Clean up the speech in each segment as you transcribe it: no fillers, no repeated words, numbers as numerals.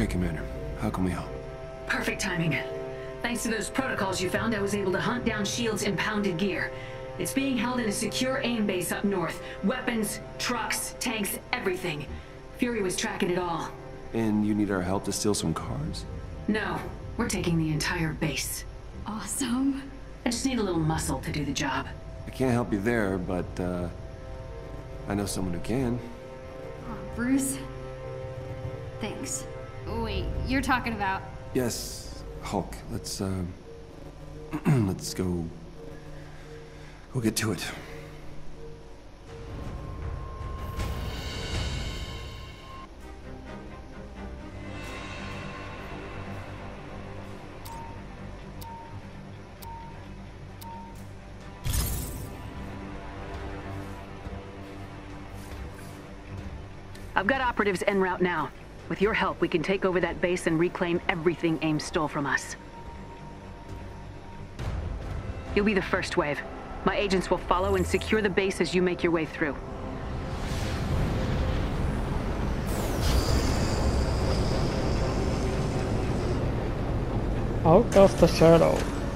Okay, Commander. How can we help? Perfect timing. Thanks to those protocols you found, I was able to hunt down S.H.I.E.L.D.'s impounded gear. It's being held in a secure AIM base up north. Weapons, trucks, tanks, everything. Fury was tracking it all. And you need our help to steal some cars? No, we're taking the entire base. Awesome. I just need a little muscle to do the job. I can't help you there, but, I know someone who can. Oh, Bruce. Thanks. Wait, you're talking about... Yes, Hulk. Let's, let's go... We'll get to it. I've got operatives en route now. With your help, we can take over that base and reclaim everything AIM stole from us. You'll be the first wave. My agents will follow and secure the base as you make your way through. Out of the shadow.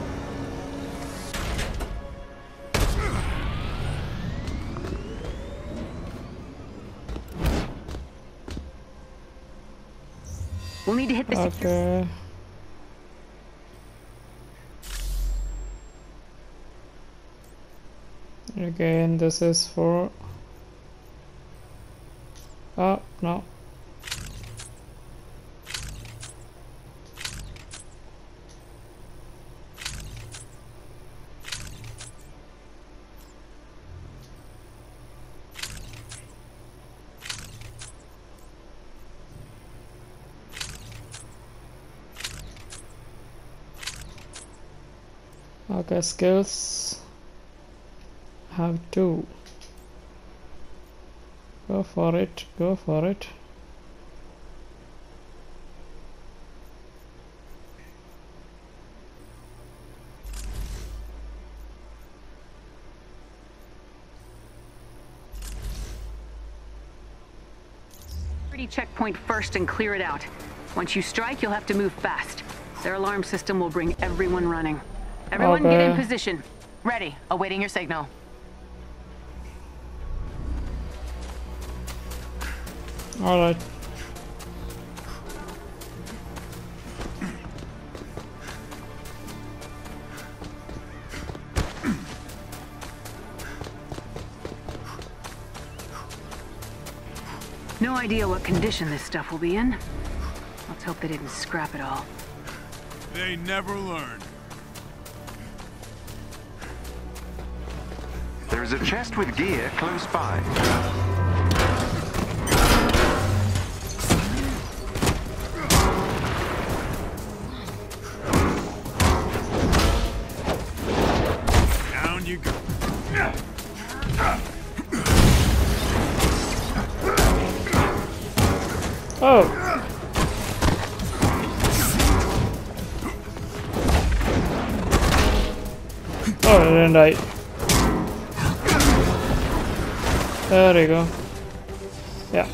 We'll need to hit the Okay. Again, this is for... Oh, no. Okay, skills. Have two. Go for it, go for it. security checkpoint first and clear it out. Once you strike, you'll have to move fast. Their alarm system will bring everyone running. Everyone get in position. Ready, awaiting your signal. Alright. No idea what condition this stuff will be in. Let's hope they didn't scrap it all. They never learn. There is a chest with gear close by. Down you go. Oh! Oh, didn't I? There you go. Yeah.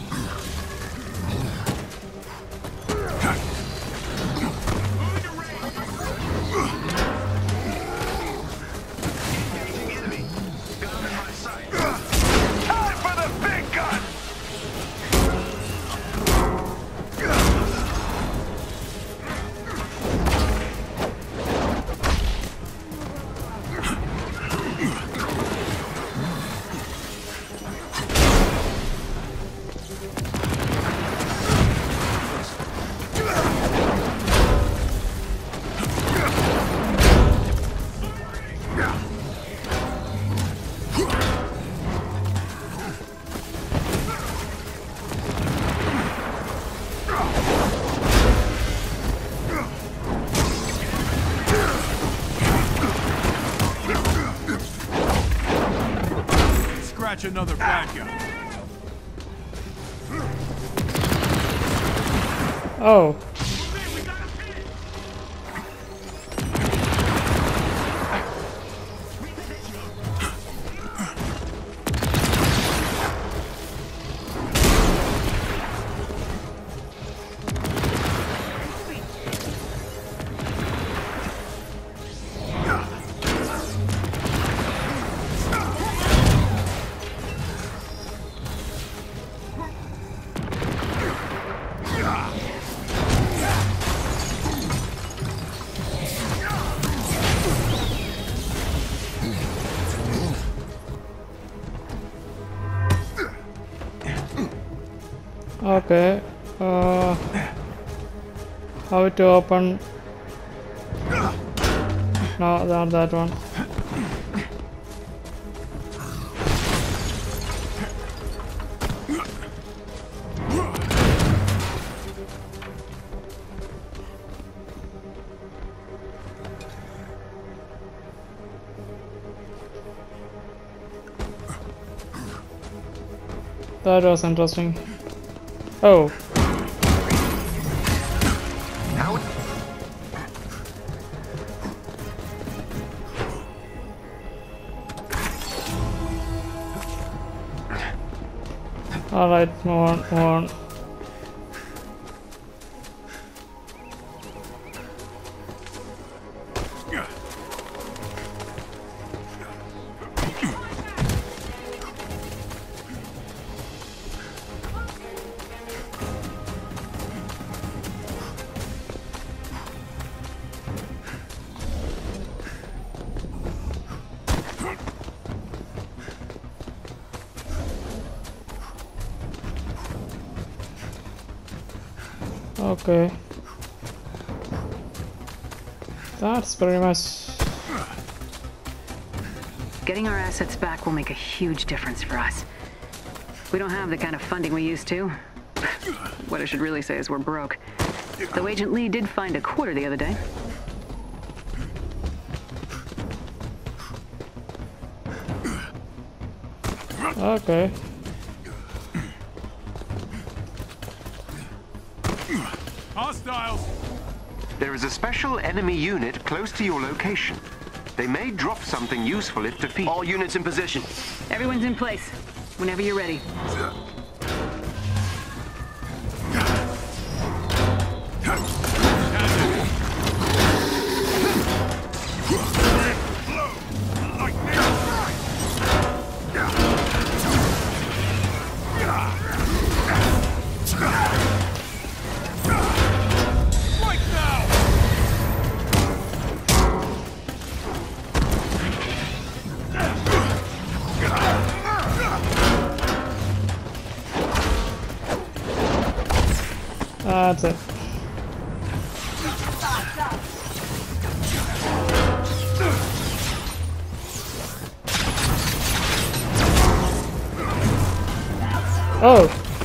Scratch another bad guy. Oh. Okay. How to open? No, not that one. That was interesting. Oh. Alright, move on, move on. Okay. That's pretty much... Getting our assets back will make a huge difference for us. We don't have the kind of funding we used to. What I should really say is we're broke. Though Agent Lee did find a quarter the other day. Okay. Hostiles! There is a special enemy unit close to your location. They may drop something useful if defeated. All units in position. Everyone's in place. Whenever you're ready. That's it. Oh!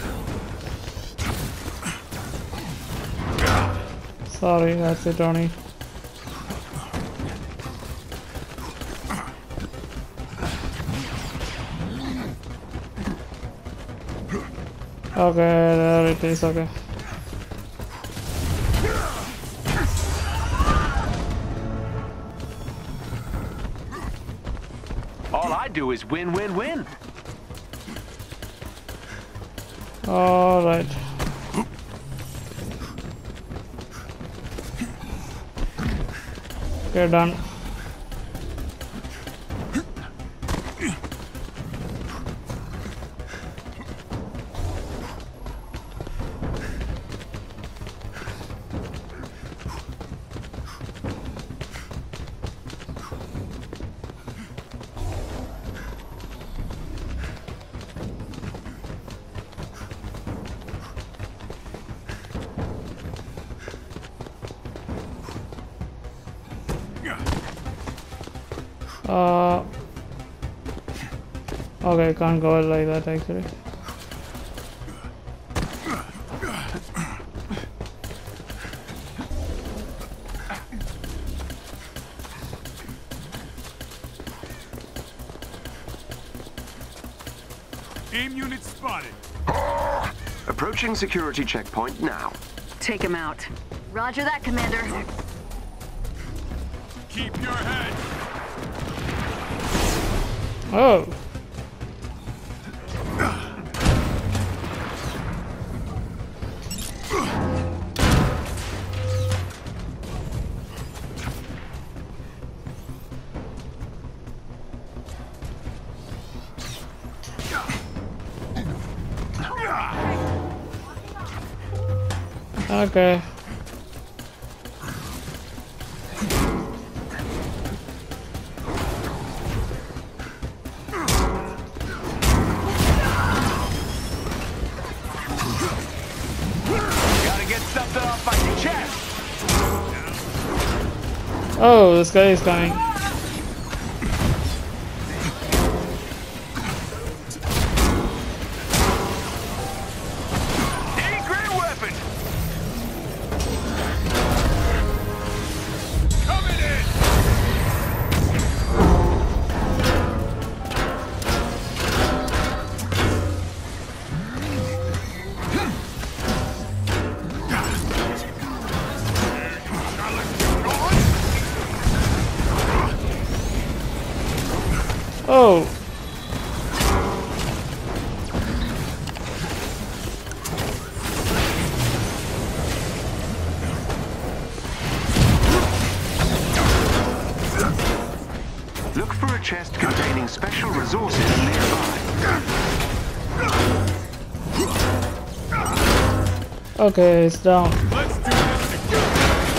Sorry, that's it, Tony. Okay, there it is, okay. All I do is win, win, win. Alright. Okay, done. Okay, can't go like that actually. AIM unit spotted. Approaching security checkpoint now. Take him out. Roger that, Commander. Keep your head. Oh! Okay. Oh, this guy is coming. Any great weapon! Coming in! Oh. Look for a chest containing special resources nearby. Okay, it's down. Let's do this together!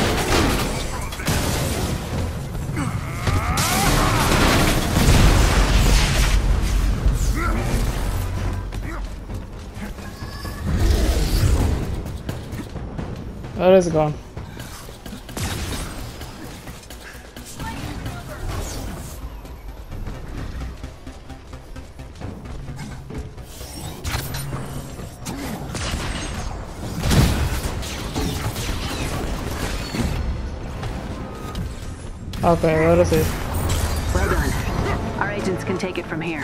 Where is it gone? Okay, where is it? Well done. Our agents can take it from here.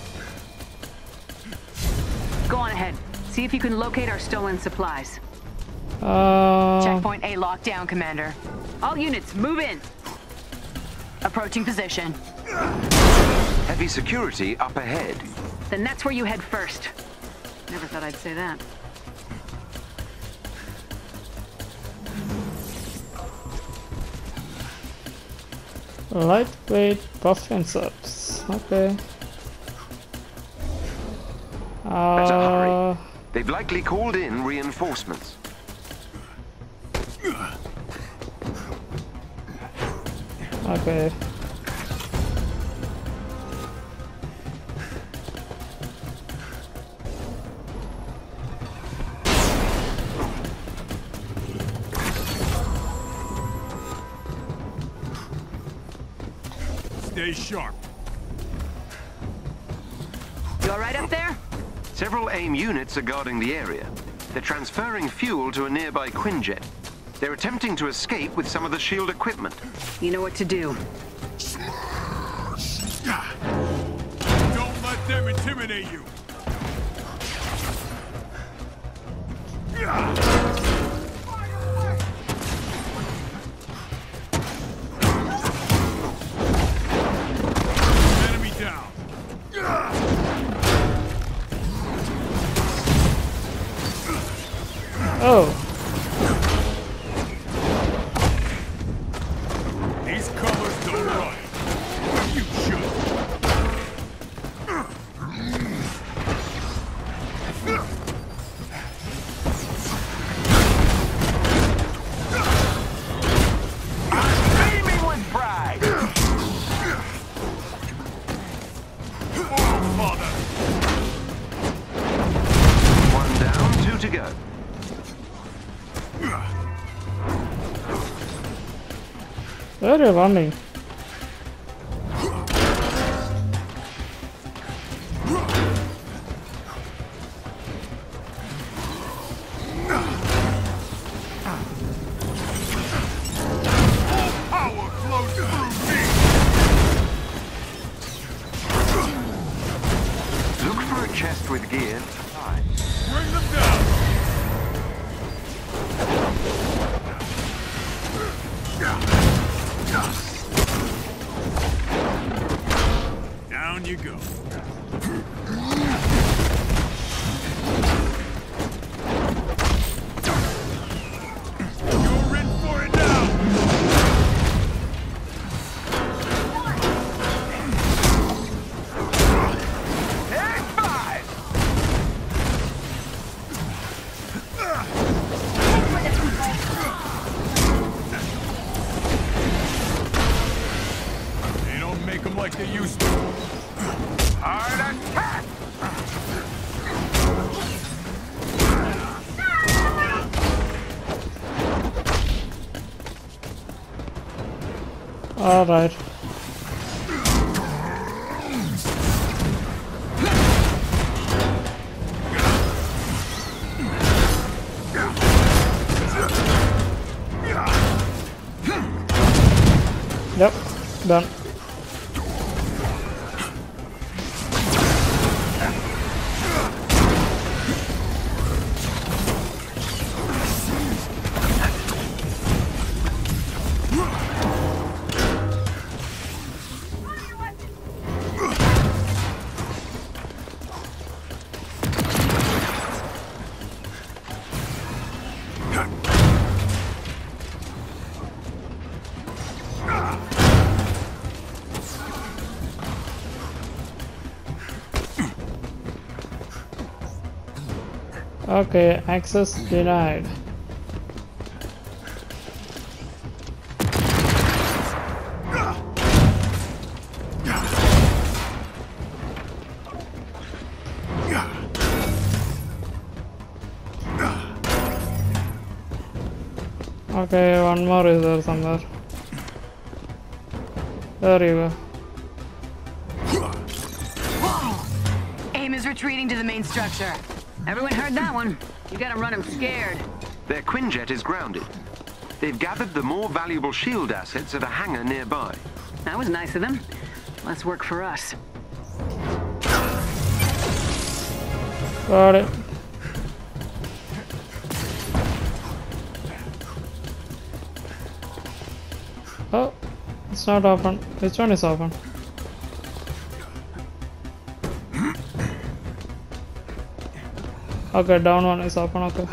Go on ahead. See if you can locate our stolen supplies. Checkpoint A locked down, Commander. All units, move in. Approaching position. Heavy security up ahead. Then that's where you head first. Never thought I'd say that. Lightweight buff and subs. Okay. Better hurry. They've likely called in reinforcements. Okay. Stay sharp. You all right up there? Several AIM units are guarding the area. They're transferring fuel to a nearby Quinjet. They're attempting to escape with some of the shield equipment. You know what to do. Don't let them intimidate you. Enemy down. Oh. These colors don't run. You should. Beaming with pride! Oh, mother. One down, two to go. Where are you running? Power flows through me. Look for a chest with gear. Aye. Bring them down. Down you go. You're in for it now. Take five! They don't make them like they used to. Hard attack! Alright. Yep, done. Okay, access denied. Okay, one more is there somewhere. There you go. AIM is retreating to the main structure. Everyone heard that one. You gotta run them scared. Their Quinjet is grounded. They've gathered the more valuable shield assets at a hangar nearby. That was nice of them. Less work for us. Got it. Oh, it's not open. Which one is open? Okay, down one is open, okay.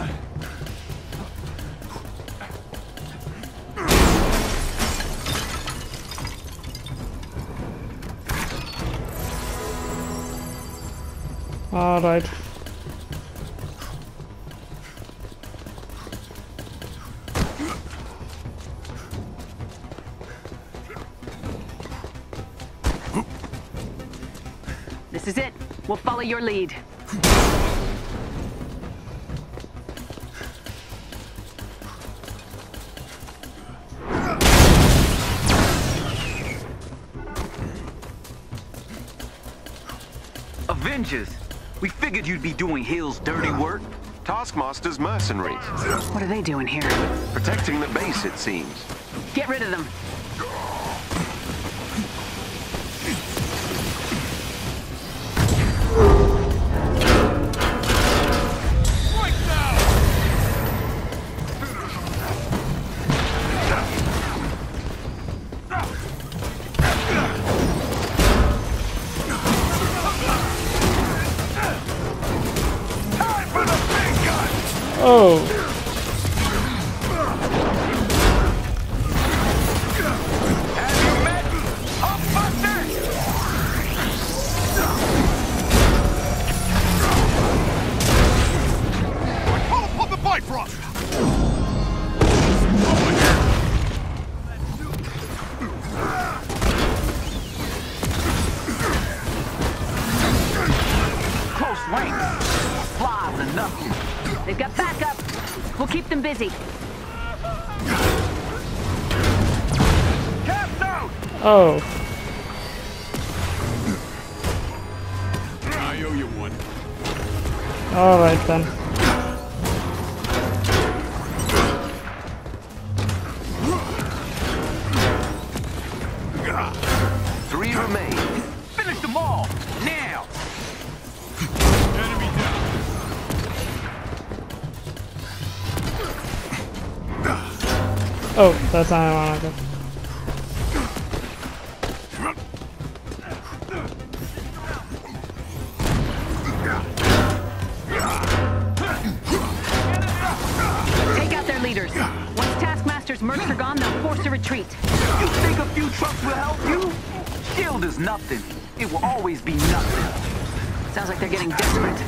Alright. This is it. We'll follow your lead. Avengers! We figured you'd be doing Hill's dirty work. Taskmaster's mercenaries. What are they doing here? Protecting the base, it seems. Get rid of them. Oh. Have you met Hulkbuster? Pull up the Bifrost! Close range. Flies and nothing. They've got backup. We'll keep them busy. Cast out! Oh. I owe you one. Alright then. Three remain. Finish them all! Now! Enemy down. Oh, that's not one. Okay. Take out their leaders. Once Taskmaster's mercs are gone, they'll force a retreat. You think a few trucks will help you? Shield is nothing. It will always be nothing. Sounds like they're getting desperate.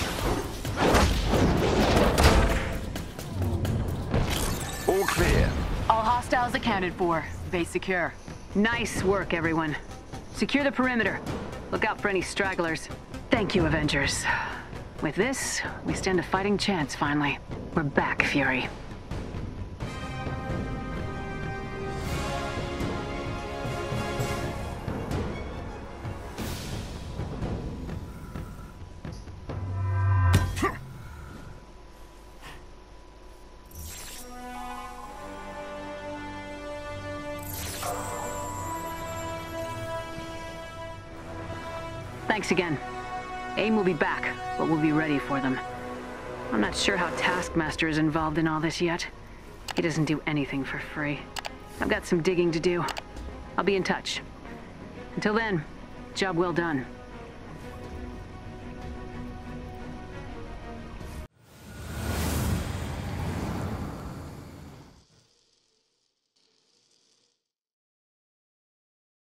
All clear. All hostiles accounted for. Base secure. Nice work, everyone. Secure the perimeter. Look out for any stragglers. Thank you, Avengers. With this, we stand a fighting chance, finally. We're back, Fury. Thanks again. AIM will be back, but we'll be ready for them. I'm not sure how Taskmaster is involved in all this yet. He doesn't do anything for free. I've got some digging to do. I'll be in touch. Until then, job well done.